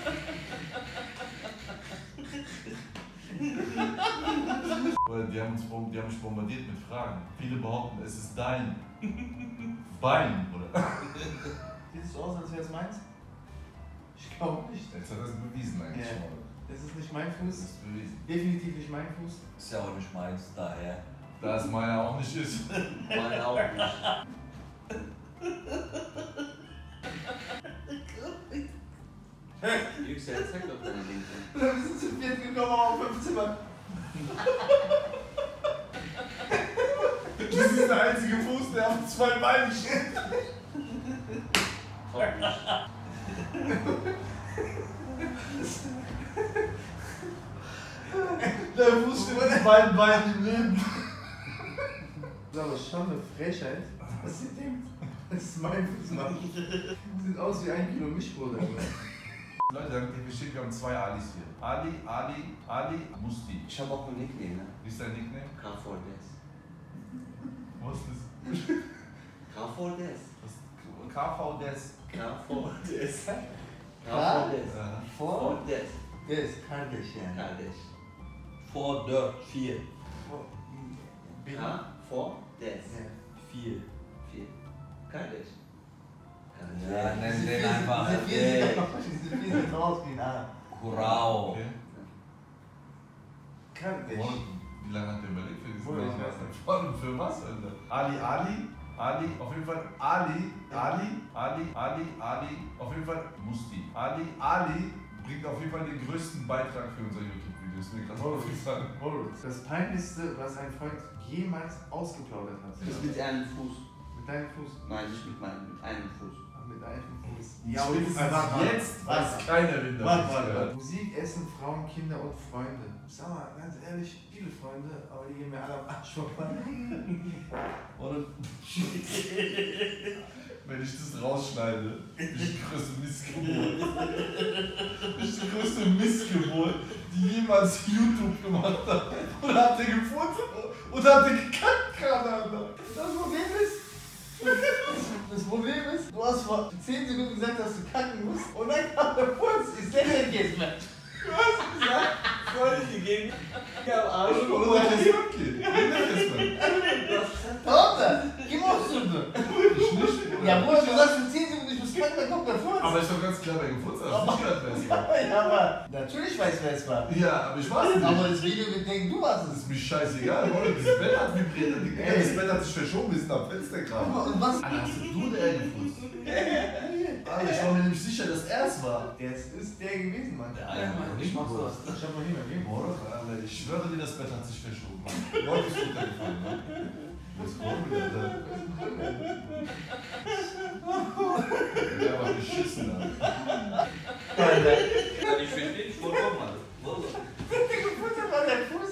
Weil die haben mich bombardiert mit Fragen. Viele behaupten, es ist dein Bein, oder? Sieht es so aus, als wäre es meins? Ich glaube nicht. Jetzt hat er es bewiesen eigentlich schon. Das ist nicht mein Fuß. Das ist bewiesen. Definitiv nicht mein Fuß. Ist ja auch nicht meins, daher. Da es meiner auch nicht ist. Meine auch nicht. Yüksel, zeig doch deine Linke. Wir sind zu viert gekommen auf 5 Zimmer. Das ist der einzige Fuß, der auf 2 Beinen steht. Der Fuß steht mit beiden Beinen im Leben. Das ist aber schon eine Frechheit, dass sie denkt, das ist mein Fuß, Mann. Sieht aus wie 1 Kilo Mischbrot. Leute, wir haben 2 Alis hier. Ali, Musti. Ich hab auch ein Nickname, ne? Wie ist dein Nickname? K4Des. Was ist das? K4Des. KVDS. K4Des. K? K4Des. Vor? Des. Der ist Kardashian. Kardeş. 4. B. K4Des. 4. 4. Kardeş. Ja, nenn den einfach. Diese 4 sieht aus wie ein A. Kurao. Okay. Kardashian. Wie lange hat der überlegt für diesen Wohl, ich Namen? weiß nicht. Vor allem für was, Alter? Ali, auf jeden Fall Ali, auf jeden Fall Musti. Ali bringt auf jeden Fall den größten Beitrag für unser YouTube-Videos. Mir kann man nicht sagen. Das Peinlichste, was ein Freund jemals ausgeplaudert hat. Das ist mit einem Fuß. Mit deinem Fuß. Nein, nicht mit einem Fuß. Ach, mit einem Fuß. Spätestens jetzt weiß keiner, wen das Warte. Musik, Essen, Frauen, Kinder und Freunde. Sag mal, ganz ehrlich, viele Freunde, aber die gehen mir alle am Arsch vorbei. Oder? Wenn ich das rausschneide, bin ich die größte Missgeburt. Bin ich die größte Missgeburt, die jemals YouTube gemacht hat. Oder hat der gefurzt? Oder hat der gekackt gerade, Alter? Das Problem ist, du hast vor 10 Sekunden gesagt, dass du kacken musst und dann kam der Furz. Ich sehe den Engagement. Du hast gesagt, Soll ich gegeben? Ja, am Arsch. oder das ist okay. Alter, gib auf Sünde. Ich nicht. Ja, Bruder, du sagst in 10 Sekunden, ich muss kacken, dann kommt der Furz. Aber ist doch ganz klar, wer gefurzt hat. Ich hab nicht gehört, wer es war. Ja, aber natürlich weiß, wer es war. Ja, aber ich weiß nicht. Aber das Video wird denken, du warst Das es. ist mir scheißegal, oder? Das Bett hat vibriert. Das Bett hat sich verschoben, wir sind am Fenster gerade. Und was? Alter, hast du der gefurzt? Alter, ich war mir nämlich sicher, dass er es war. Es ist der gewesen, Mann. Ja, Mann, ich mach's was. Ich hab noch nie mehr gegeben. Alter, ich schwöre dir, das Bett hat sich verschoben. Leute ist runtergefallen, ne? Das ist komisch, Alter. Der war beschissen, Alter. Ich finde den vollkommen, Alter. Der gefuttert war der Fuß.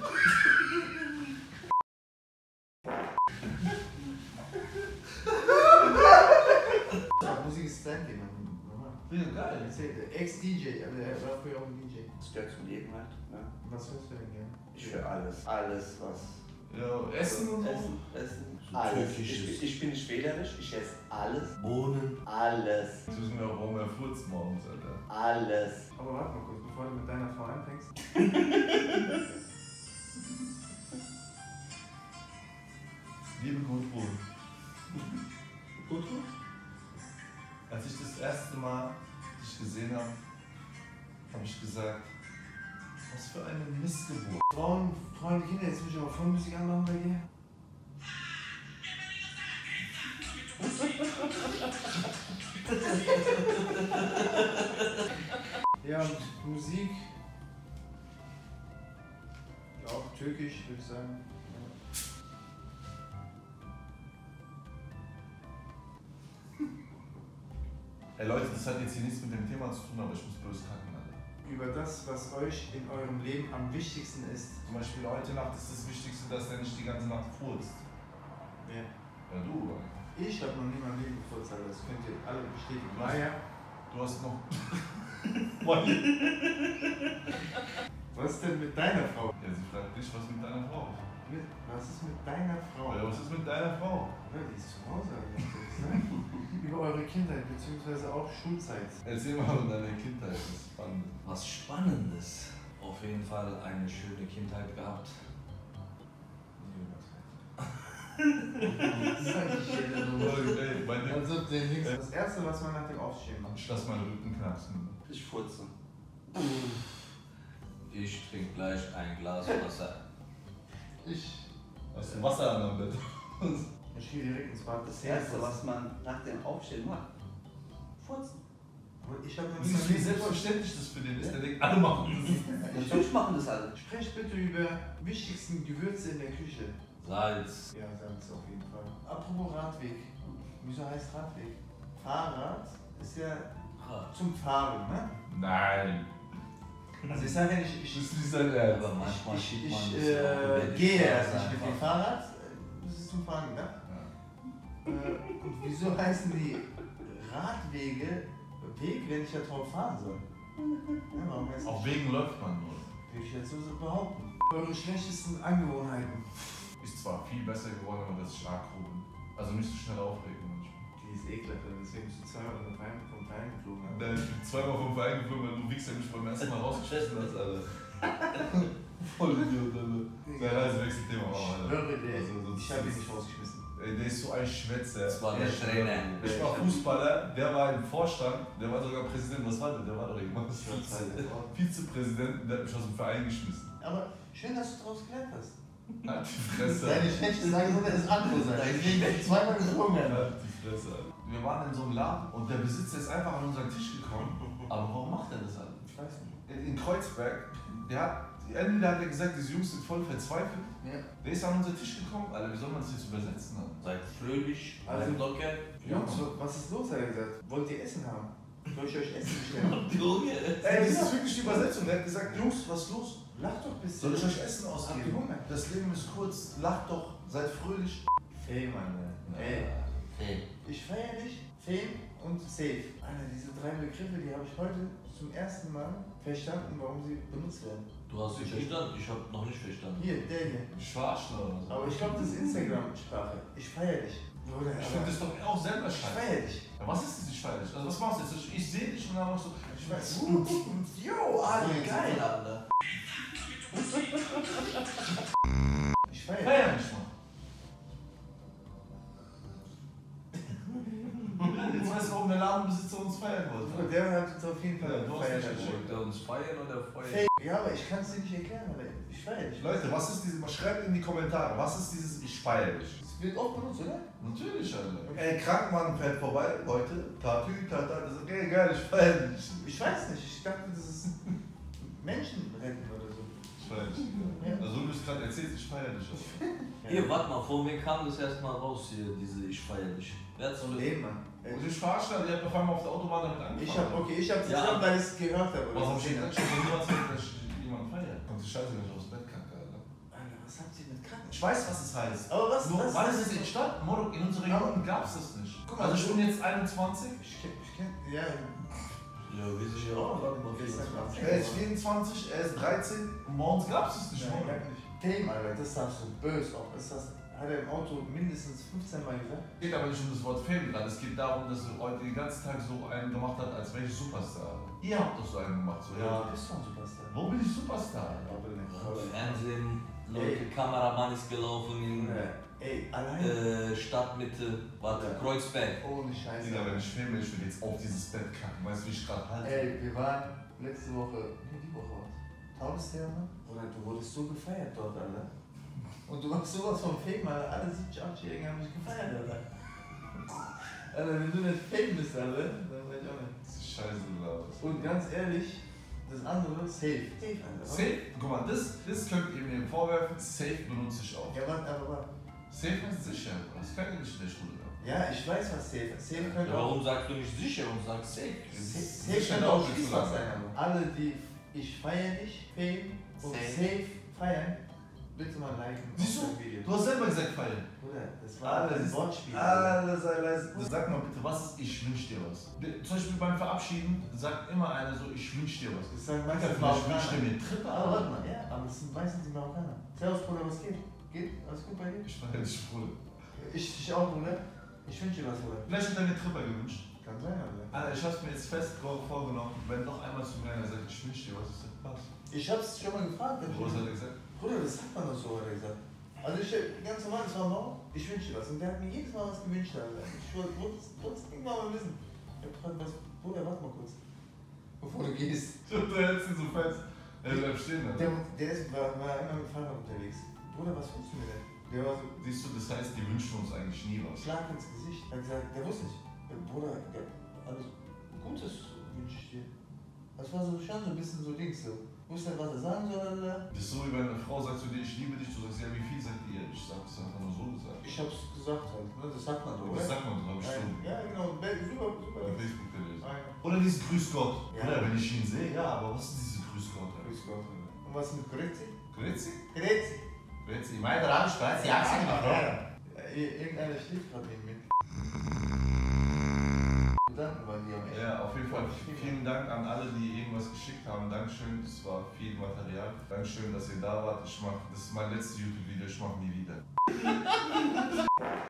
Musik ist dein Thema. Ja, geil. Der Ex-DJ, aber der war früher auch ein DJ. Das gehört zum Leben halt. Ne? Was hörst du denn gerne? Ich höre alles. Alles, was. Ja, Essen und so. Essen. So Alles. türkisches. Ich bin nicht wählerisch, ich esse alles. Bohnen. Alles. Jetzt wissen wir auch, warum er furzt morgens, Alter. Alles. Aber warte mal kurz, bevor du mit deiner Frau anfängst. Liebe Gudrun, Gut? als ich das erste Mal dich gesehen habe, habe ich gesagt, was für eine Missgeburt. Frauen, Freunde, Kinder, jetzt will ich aber voll Musik anmachen bei dir. Ja, und Musik. Ja, auch türkisch, würde ich sagen. Ey Leute, das hat jetzt hier nichts mit dem Thema zu tun, aber ich muss bloß kacken, Alter. Über das, was euch in eurem Leben am wichtigsten ist. Zum Beispiel heute Nacht ist das Wichtigste, dass der nicht die ganze Nacht furzt. Ja. Ja, du, Alter. Ich habe noch nie mein Leben gefurzt, aber das könnt ihr alle bestätigen. Was? Maya, Du hast noch. was ist denn mit deiner Frau? Ja, sie fragt dich, was mit deiner Frau ist. Was ist mit deiner Frau? Ja, was ist mit deiner Frau? Ja, die ist zu Hause, was soll ich sagen? Über eure Kindheit, beziehungsweise auch Schulzeit. Erzähl mal von deiner Kindheit. Fall eine schöne Kindheit gehabt. Das ist eigentlich jede Nummer. Ey, Als ob der links. Das erste, was man nach dem Aufstehen macht. ich lass meinen Rücken knacksen. Ich furze. Ich trinke gleich ein Glas Wasser. Hast du Wasser an am Bett? Ich gehe direkt ins Bad. Das erste, was man nach dem Aufstehen macht. Furzen. Aber ich habe noch Wie nie selbstverständlich das für den ist. Der denkt, alle machen das. Natürlich machen das alle. Sprecht bitte über wichtigsten Gewürze in der Küche. Salz. Ja, Salz auf jeden Fall. Apropos Radweg. Wieso heißt Radweg? Fahrrad ist ja zum Fahren, ne? Nein. Also ich sage ja nicht, Das ist nicht sein Ernst. Aber manchmal ich schiebt man das ja über die gehe Straße erst nicht mit dem einfach. Fahrrad. Das ist zum Fahren, ne? Und wieso heißen die Radwege Weg, wenn ich ja drauf fahren soll? Ja, warum heißt Auf Wegen läuft man nur. Würde ich jetzt so behaupten. Eure schlechtesten Angewohnheiten. Ist zwar viel besser geworden, aber das ist Schlagruben. Also nicht so schnell aufregen manchmal. Die ist ekelhaft, deswegen bist du zweimal vom Verein geflogen. Ne? Dann ich bin zweimal vom Verein geflogen, weil du Wichser mich beim ersten Mal rausgeschmissen hast, Alter. Voll Idiot, Alter. Sein Reisewechselthema auch, Alter. Schwöre dir, Also, ich habe ihn nicht rausgeschmissen. Ey, der ist so ein Schwätzer. Das war der Trainer. Ich war Fußballer, der war im Vorstand, der war sogar Präsident, was war der? Der war doch irgendwas. Vizepräsident, der hat mich aus dem Verein geschmissen. Aber schön, dass du daraus gelernt hast. Halt die Fresse. Deine schlechte Sache soll das andere sein. Deswegen bin ich zweimal geflogen. Halt die Fresse. Wir waren in so einem Laden und der Besitzer ist einfach an unseren Tisch gekommen. Aber warum macht er das alle? Ich weiß nicht. In Kreuzberg, entweder hat er gesagt, diese Jungs sind voll verzweifelt. Ja. Der ist an unseren Tisch gekommen, Alter, wie soll man das jetzt übersetzen? Seid fröhlich, Also- bleibt locker. Jungs, was ist los, hat er gesagt? Wollt ihr Essen haben? Soll ich euch Essen bestellen? Junge. Ey, das ist wirklich die Übersetzung. Der hat gesagt, Jungs, was ist los? Lach doch ein bisschen. Soll ich euch Essen Habt ihr ausgeben? Hunger? Das Leben ist kurz, lacht doch, seid fröhlich. Fame, Mann. Ey, Hey. ich feiere dich, Fame und Safe. Alter, diese drei Begriffe, die habe ich heute zum ersten Mal verstanden, warum sie benutzt werden. Du hast dich verstanden? Ich hab noch nicht verstanden. Hier, der hier. Ich verarschen oder so. Aber ich glaube, das ist Instagram-Sprache. Ich feiere dich. Bruder, Ich finde das doch auch selber ich scheiße. feiere dich. Ja, was ist das, ich feier dich? Also was machst du jetzt? Ich sehe dich und dann machst du, ich weiß. Yo, Ali, geil. Alter. Ich feiere dich. Feier mich mal. Jetzt weißt du, warum der Ladenbesitzer uns feiern wollte. Der hat uns auf jeden Fall Ja, du hast gefeiert. mich Alter. Wollt ihr uns feiern oder feiern? Fame. Ja, aber ich kann es dir nicht erklären, aber ich feiere dich. Leute, was ist dieses, schreibt in die Kommentare, was ist dieses Ich feier dich? Das wird oft benutzt, oder? Natürlich, Alter. Ey, Krankenmann fährt vorbei, heute, Tatü, Tata, das ist okay, geil, ich feier dich. Ich weiß nicht, ich dachte, das ist Menschen retten oder so. Ich feier dich. Ja. Also du bist gerade erzählt, ich feier dich. Hier, warte mal, von wem kam das erstmal raus hier, diese Ich feier dich? Wer hat's So so Leben, Mann. Und ich verarscht, ihr habt auf einmal auf der Autobahn damit angefangen. Ich hab es Ja. gesagt, weil ich es gehört habe. oder Warum gesehen steht habe. das schon so, als dass ich jemanden feiert? Kommt die Scheiße nicht aufs Bett, Kacke, Alter. Alter, was habt ihr mit Kranken? Ich weiß, was es heißt. Aber was? Nur, wann ist es in Stadt? Morok, in unserer Region gab es das nicht. Guck mal, Also ich bin jetzt 21. Ich kenn, ja. Ja, wir sind ja auch gerade mal Gestern 24. Er ist 24, er ist 13 und morgens gab es das nicht. Nein, Morok. gar nicht. Fame, Alter, das sagst du böse auch. Das hat er im Auto mindestens 15 Mal gesagt. Es geht aber nicht um das Wort Fame gerade. Es geht darum, dass er heute den ganzen Tag so einen gemacht hat, als wäre ich Superstar. Ihr habt doch so einen gemacht. So, Du bist doch ein Superstar. Wo bin ich Superstar? Fernsehen, Leute, Kameramann ist gelaufen in Ey, allein. Stadtmitte, warte, Ja. Kreuzberg. Ohne Scheiße. Digga, wenn ich filme, ich will jetzt auf dieses Bett kacken. Weißt du, wie ich gerade halte? Ey, wir waren letzte Woche, die Woche was? Tagestheater? Oder du wurdest so gefeiert dort, Alter. Und du warst sowas von Fame, Alter. Alle 70, 80-Jährigen haben dich gefeiert, Alter. Alter, wenn du nicht Fame bist, Alter, dann weiß ich auch nicht. Das ist scheiße, oder was? Und ganz ehrlich, das andere, safe. Safe, Alter. Safe, guck mal, das könnt ihr mir vorwerfen. Safe benutze ich auch. Ja, warte, aber warte. Safe ist sicher. Das ist keine Geschlechterschule. Ja, ich weiß, was safe ist. Safe Ja, könnte auch. warum sagst du nicht sicher und sagst safe? Safe könnte auch Schließfach sein, aber. Alle, die ich feiere dich, Fame und safe feiern, bitte mal liken. Siehst auf dem Video. Du hast selber gesagt, feiern. Bruder, das war ein Wortspiel. Alle sei leise. Sag mal bitte, was ist ich wünsch dir was? Zum Beispiel beim Verabschieden sagt immer einer so, ich wünsch dir was. Das sagen Alter, meistens vielleicht wünsch dir Marokkaner. mir einen Trip, Aber warte mal, ja, aber das sind meistens die Marokkaner. Servus, Bruder, was geht? Geht? Alles gut bei dir? Ich feier dich, Bruder. Ich auch, Bruder. Ich wünsche dir was, Bruder. Vielleicht hat er mir Tripper gewünscht. Kann sein, Alter. Alter, ich hab's mir jetzt fest vorgenommen, wenn noch einmal zu mir einer sagt, gesagt, ich wünsche dir was, ich sag, was? Ich hab's schon mal gefragt. Was hat er gesagt? Bruder, das sagt man doch so, hat er gesagt. Also ich, ganz normal, das war morgen, ich wünsche dir was. Und der hat mir jedes Mal was gewünscht, Alter. Ich wollte irgendwann mal wissen. Ich hab gefragt, was, Bruder, warte mal kurz. Bevor du gehst. Der hält sich so fest. Er bleibt stehen, Alter. War immer mit dem Fahrrad unterwegs. Bruder, was wünschst du mir denn? Der war so, Siehst du, das heißt, die wünschen uns eigentlich nie was. Schlag ins Gesicht. Er hat gesagt, der wusste nicht. Bruder, alles Gutes wünsche ich dir. Das war so schon so ein bisschen so Dings so. Wusste nicht, was er sagen soll, Alter. Das ist so, wie wenn eine Frau sagt zu dir, ich liebe dich, du sagst, ja, wie viel sagt ihr? Ich sag, das einfach nur so gesagt. Ich hab's gesagt halt, ne? Das sagt man so, Das oder? sagt man so, hab ich so Ja, genau. Super. bei Facebook gelesen. Ah, ja. Oder dieses Grüß Gott. Ja. Oder wenn ich ihn sehe, ja, aber was ist diese Grüß Gott? Grüß Gott. Und was mit Grüezi? Grüezi? Grüezi. Grüezi. Meine Randstadt, ja, sag mal, Irgendeiner steht gerade neben mir. Danke bei dir, echt. Ja, auf jeden Fall vielen Dank an alle, die irgendwas geschickt haben. Dankeschön, das war viel Material. Dankeschön, dass ihr da wart. Das ist mein letztes YouTube-Video, ich mache nie wieder.